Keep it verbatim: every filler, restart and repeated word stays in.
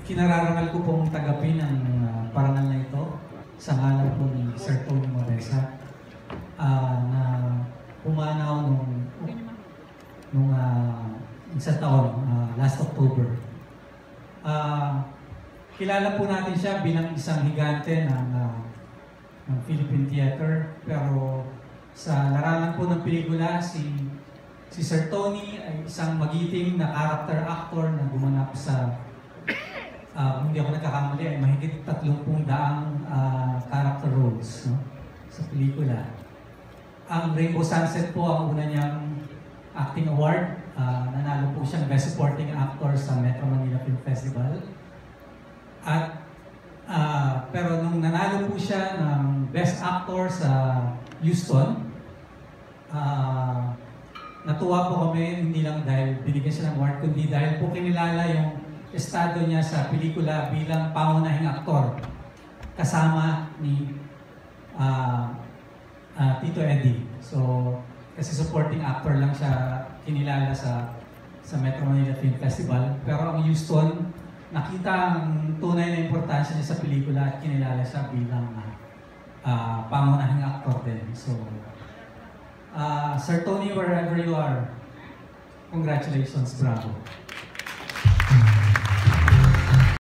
kinararangal ko pong tagapin ang uh, parangal na ito sa ngalan po ni Sir Tony Mabesa uh, na pumanaw nung, nung uh, isang taon, uh, last October. Uh, kilala po natin siya bilang isang higante ng, uh, ng Philippine Theater, pero sa larangan po ng pelikula, si, si Sir Tony ay isang magiting na character actor na gumanap sa Uh, kung hindi ako nagkakamali, ay mahigit tatlumpung daang uh, character roles, no? Sa pelikula. Ang Rainbow Sunset po ang una niyang acting award. Uh, nanalo po siyang Best Supporting Actor sa Metro Manila Film Festival. At, uh, pero nung nanalo po siya ng Best Actor sa Houston, uh, natuwa po kami, hindi lang dahil binigyan siya ng award, kundi dahil po kinilala yung estado niya sa pelikula bilang pangunahing aktor kasama ni uh, uh, Tito Eddie. So, kasi supporting actor lang siya kinilala sa sa Metro Manila Film Festival. Pero ang Houston, nakita ang tunay na importansya niya sa pelikula at kinilala siya bilang uh, uh, pangunahing aktor din. So, uh, Sir Tony, wherever you are, congratulations, bravo.